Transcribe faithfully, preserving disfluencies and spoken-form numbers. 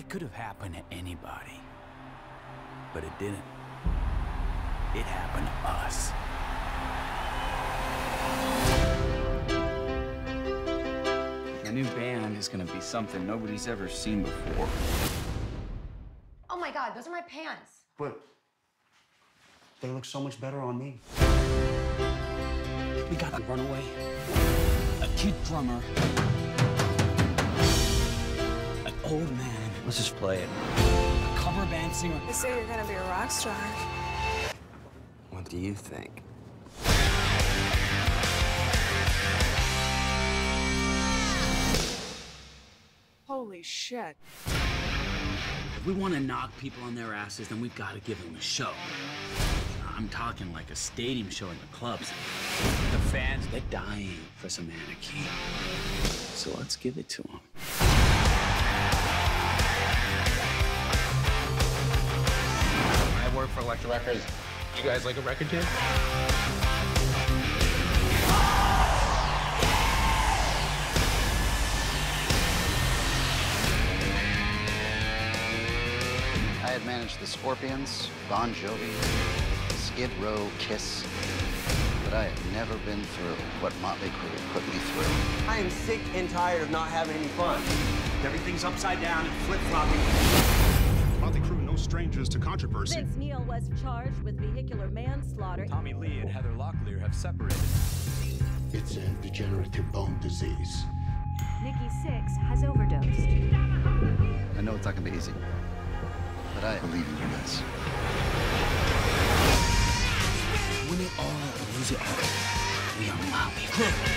It could have happened to anybody, but it didn't. It happened to us. The new band is gonna be something nobody's ever seen before. Oh my God, those are my pants. But they look so much better on me. We got a runaway, a kid drummer, an old man. Let's just play it. A cover band singer. They say you're gonna be a rock star. What do you think? Holy shit. If we want to knock people on their asses, then we've got to give them a show. I'm talking like a stadium show in the clubs. The fans, they're dying for some anarchy. So let's give it to them. I work for Elektra Records. You guys like a record deal? I had managed the Scorpions, Bon Jovi, Skid Row, Kiss, but I had never been through what Motley Crue put me through. I am sick and tired of not having any fun. Everything's upside down and flip-flopping. Motley Crue, no strangers to controversy. Vince Neil was charged with vehicular manslaughter. Tommy Lee and Heather Locklear have separated. It's a degenerative bone disease. Nikki Sixx has overdosed. I know it's not gonna be easy, but I believe in you guys. Win it all or lose it all. We are Motley Crue.